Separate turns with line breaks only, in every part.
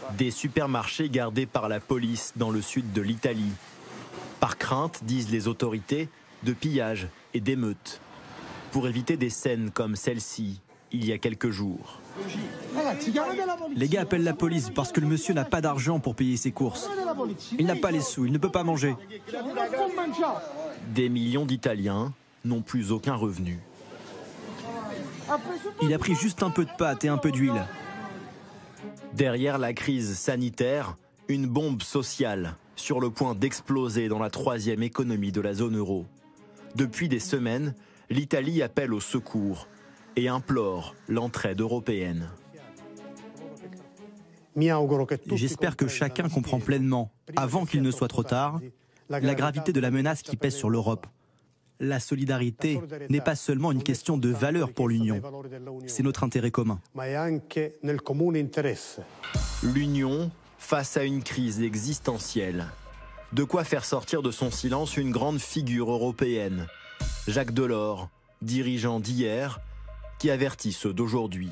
Des supermarchés gardés par la police dans le sud de l'Italie. Par crainte, disent les autorités, de pillage et d'émeutes. Pour éviter des scènes comme celle-ci, il y a quelques jours.
Les gars appellent la police parce que le monsieur n'a pas d'argent pour payer ses courses. Il n'a pas les sous, il ne peut pas manger.
Des millions d'Italiens n'ont plus aucun revenu.
Il a pris juste un peu de pâte et un peu d'huile.
Derrière la crise sanitaire, une bombe sociale sur le point d'exploser dans la troisième économie de la zone euro. Depuis des semaines, l'Italie appelle au secours et implore l'entraide européenne.
J'espère que chacun comprend pleinement, avant qu'il ne soit trop tard, la gravité de la menace qui pèse sur l'Europe. La solidarité n'est pas seulement une question de valeur pour l'Union, c'est notre intérêt commun.
L'Union face à une crise existentielle. De quoi faire sortir de son silence une grande figure européenne, Jacques Delors, dirigeant d'hier, qui avertit ceux d'aujourd'hui.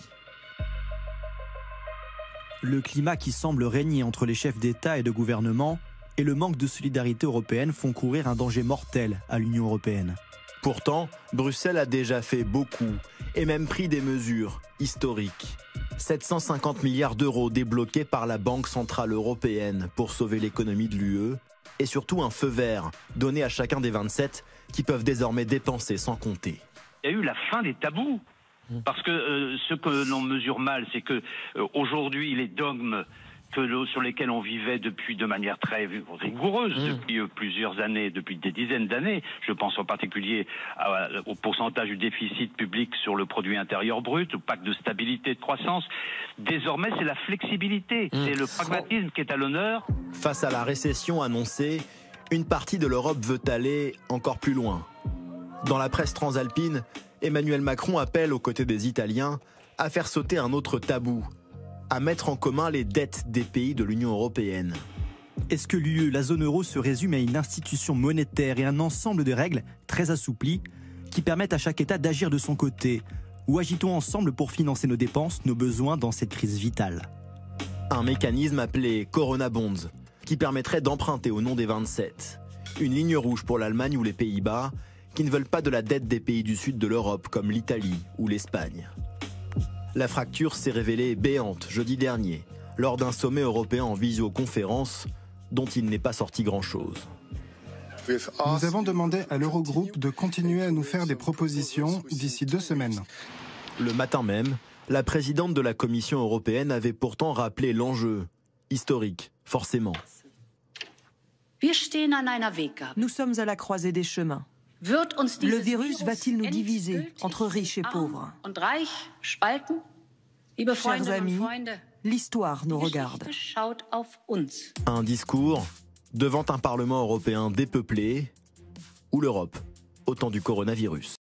Le climat qui semble régner entre les chefs d'État et de gouvernement et le manque de solidarité européenne font courir un danger mortel à l'Union européenne.
Pourtant, Bruxelles a déjà fait beaucoup et même pris des mesures historiques. 750 milliards d'euros débloqués par la Banque centrale européenne pour sauver l'économie de l'UE et surtout un feu vert donné à chacun des 27 qui peuvent désormais dépenser sans compter.
Il y a eu la fin des tabous. Parce que ce que l'on mesure mal, c'est que aujourd'hui les dogmes sur lesquels on vivait de manière très rigoureuse depuis plusieurs années, depuis des dizaines d'années, je pense en particulier au pourcentage du déficit public sur le produit intérieur brut, au pacte de stabilité et de croissance. Désormais, c'est la flexibilité, c'est le pragmatisme qui est à l'honneur.
Face à la récession annoncée, une partie de l'Europe veut aller encore plus loin. Dans la presse transalpine, Emmanuel Macron appelle aux côtés des Italiens à faire sauter un autre tabou, à mettre en commun les dettes des pays de l'Union européenne.
Est-ce que l'UE, la zone euro, se résume à une institution monétaire et un ensemble de règles très assouplies qui permettent à chaque État d'agir de son côté? Ou agit-on ensemble pour financer nos dépenses, nos besoins dans cette crise vitale?
Un mécanisme appelé Corona Bonds, qui permettrait d'emprunter au nom des 27. Une ligne rouge pour l'Allemagne ou les Pays-Bas, qui ne veulent pas de la dette des pays du sud de l'Europe comme l'Italie ou l'Espagne. La fracture s'est révélée béante jeudi dernier, lors d'un sommet européen en visioconférence dont il n'est pas sorti grand-chose.
Nous avons demandé à l'Eurogroupe de continuer à nous faire des propositions d'ici 2 semaines.
Le matin même, la présidente de la Commission européenne avait pourtant rappelé l'enjeu, historique, forcément.
Nous sommes à la croisée des chemins. Le virus va-t-il nous diviser entre riches et pauvres? Chers amis, l'histoire nous regarde.
Un discours devant un Parlement européen dépeuplé ou l'Europe au temps du coronavirus.